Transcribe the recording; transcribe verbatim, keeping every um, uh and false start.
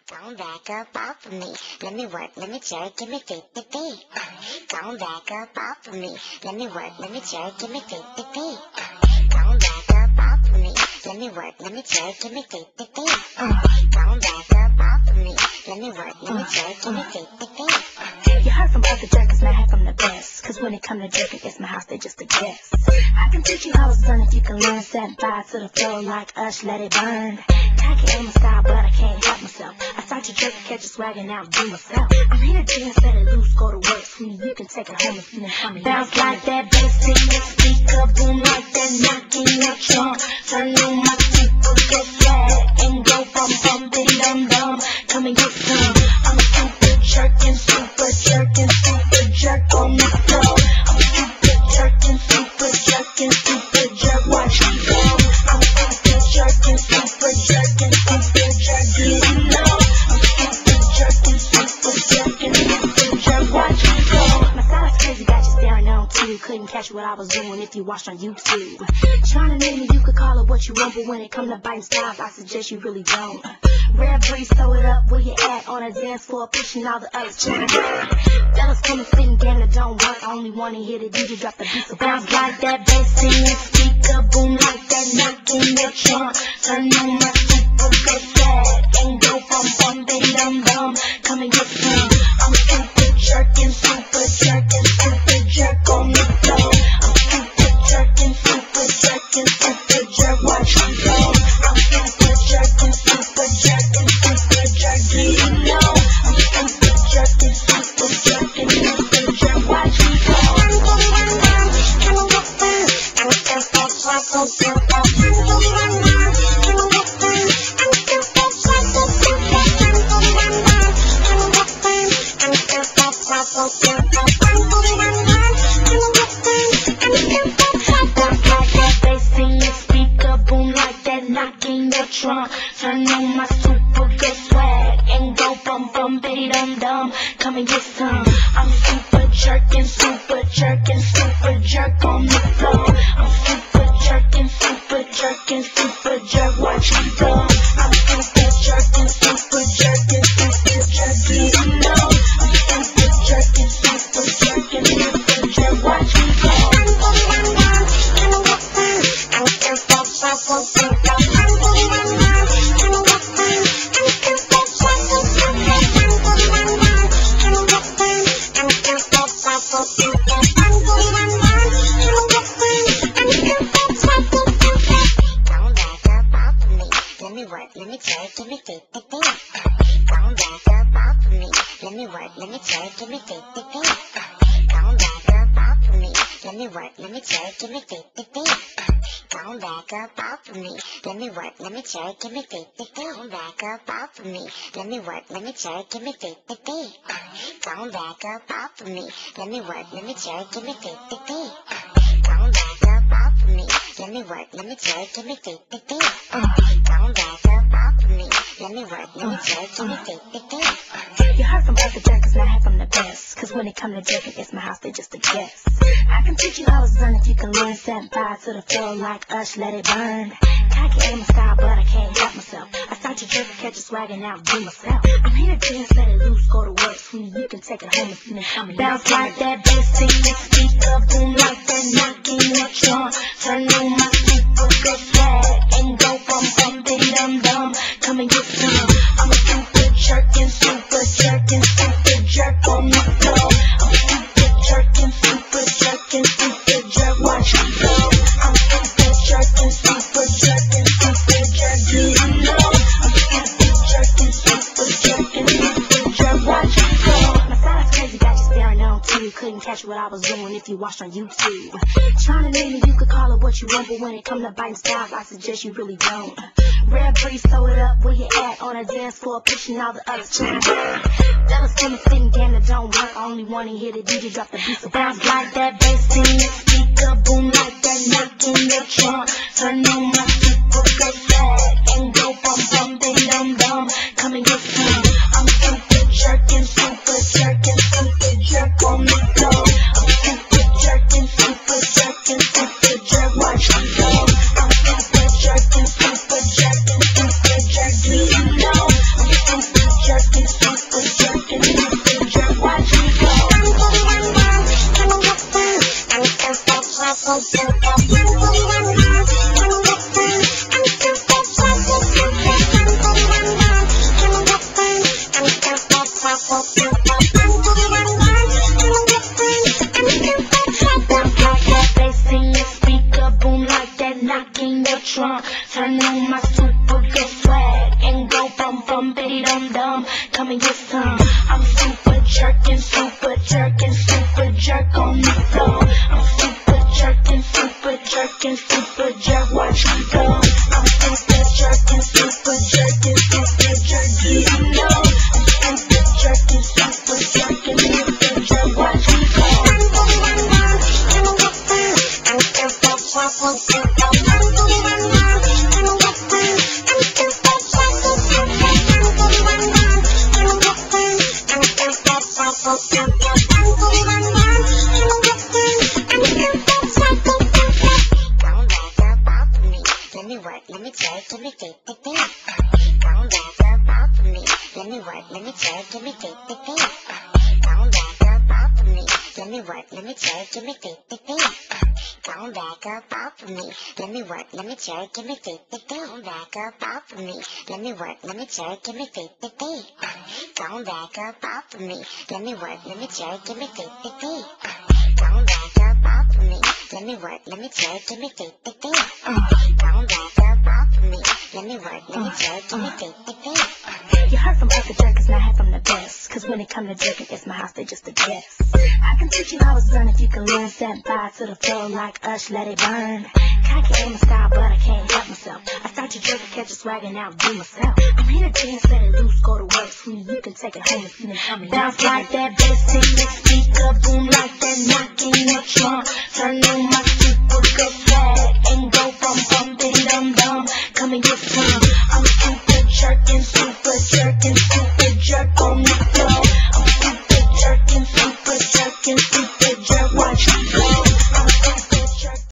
Don't back up off of me. Let me work, let me jerk, give me fifty feet. Don't back up off of me. Let me work, let me jerk, give me fifty feet. Don't back up off of me. Let me work, let me jerk, give me fifty feet. Don't back up off of me. Let me work, let me jerk, give me fifty feet. You heard from other jerkers, now I heard from the best. Cause when it come to jerking, it's my house, they just a guest. I can teach you how it's done if you can learn. Set fire to the floor like us, let it burn. Cocky ain't my style, but I can't help myself. I start to jerk, catch a swag, and now do myself. I'm here to dance, let it loose, go to work. Sweetie, you can take it home if you didn't come in. Bounce like that bass in your speaker, boom like that, knocking your trunk. Turn on my super good swag, and go bum bum, bitty dum dum. Come and get some. I'm super jerkin', super jerkin', super jerk on the floor. I'm super jerkin', super jerkin', super jerk, watch me go. I'm super jerkin', super jerkin', super jerk, you know. I'm super jerkin', super jerkin', super jerk, watch me go. My style is crazy, got you staring on too. Couldn't catch what I was doing if you watched on YouTube. Trying to name me, you could call it what you want, but when it come to biting styles, I suggest you really don't. Rare breeze, throw it up where you at on a dance floor, pushing all the others. Fellas coming spitting game that don't work. I only wanna hear the D J drop the beat, so bounce like that bass in your speaker, boom like that, knock in your trunk. Turn on my super good swag and go bum bum, baby dum dum. Come and get some. I'm super jerkin', super jerkin', super jerk on the floor. I'm super jerkin', super jerkin', super jerk, watch me go. I'm super jerkin', super jerkin', super jerk, do you know? I'm super jerkin', super jerkin', super jerk, watch me go. Turn on my super good swag and go bum bum, bitty dum dum. Come and get some. I'm super jerkin', super jerkin', super jerk on the floor. I'm super jerkin', super jerkin', super jerk, watch me go. I'm super jerkin', super jerkin', super jerk, do you know? I'm super jerkin', super jerkin', super jerk, watch me go. Let me jerk, give me fifty feet. Don't back up off of me. Let me work, let me jerk, give me fifty feet. Don't back up off of me. Let me work, let me jerk, give me fifty feet. Don't back up off of me. Let me work, let me jerk, give me fifty feet. Don't back up off of me. Let me work, let me jerk, give me fifty feet. Don't back up off of me. Let me work, let me jerk, give me fifty feet. Don't back up off of me. Let me work, let me jerk, give me fifty feet. Don't back up off of me. Let me work, let me jerk, give me fifty feet. You heard from other jerkers, now I heard from the best. Cause when it come to jerking, it's my house, they just a guest. I can teach you how it's done if you can learn. Set fire to the floor like us, let it burn. Cocky ain't my style, but I can't help myself. I start to jerk, catch a swag, and now do myself. I'm here to dance, let it loose, go to work. Sweetie, you can take it home if you didn't come in. Bounce like that bass in your speaker, boom like that, knocking your trunk. Turn on my super good swag and go bum bum, bitty dum dum. Come and get some. I'm a super jerkin', super jerkin', super jerk on the floor. I'm super jerkin', super jerkin', super jerk, watch me go. I'm super jerkin', super jerkin', super jerk, do you know? I'm super jerkin', super jerkin', super jerk, watch me go. My style is crazy, got you staring on too. Couldn't catch what I was doing if you watched on YouTube. Trying to name me, you could call it what you want, but when it come to biting styles, I suggest you really don't. Rare breeze, throw it up where you at on a dance floor, pushing all the others. Fellas coming spitting game that don't work. I only wanna hear the D J drop the beat, so bounce like that bass in your speaker, boom like that, knock in your trunk. Turn on my super good swag and go bum bum, baby dum dum. Come and get some. I'm super jerkin', super jerkin', super jerk on the floor. I'm super jerkin', super jerkin', super jerk, watch me go. I'm super jerkin', super jerkin', super jerk, do you know? I'm super dee dum dum. Come and get some. I'm super jerkin', super jerkin', super jerk on the floor. I'm super jerkin', super jerkin', super jerk. Watch me go. I'm super jerkin', super jerkin', super jerk. You know. I'm super jerkin', super jerkin', super jerk. Watch me go. Let me work, let me twerk, give me deep, deep, deep. Don't back up off of me. Let me work, let me twerk, give me deep, deep, deep. Don't back up off of me. Let me work, let me twerk, give me deep, deep, deep. Don't back up off of me. Let me work, let me twerk, give me deep, deep, deep. Don't back up off of me. Let me work, let me twerk, give me deep, deep, deep. Don't back up off of me. Let me work, let me twerk, give me deep, deep, deep. Don't back up off of me. Let me work, let me twerk, give me deep, deep, deep. Don't back up off of me. Let me work, let me twerk, give me deep, deep, deep. You heard from other jerkers, now I heard from the best. Cause when it come to jerking, it's my house, they just a guess. I can teach you how it's done if you can learn. Set fire to the floor like us, let it burn. Cocky ain't my style, but I can't help myself. I start your jerking, catch a swag, and now do myself. I'm here to dance, let it loose, go to work. Sweet, you can take it home and see me coming. Bounce like that bass in the speaker, boom like that, knocking your trunk. Turn on my super good swag and go from bum, ding dum dum. Come and get some.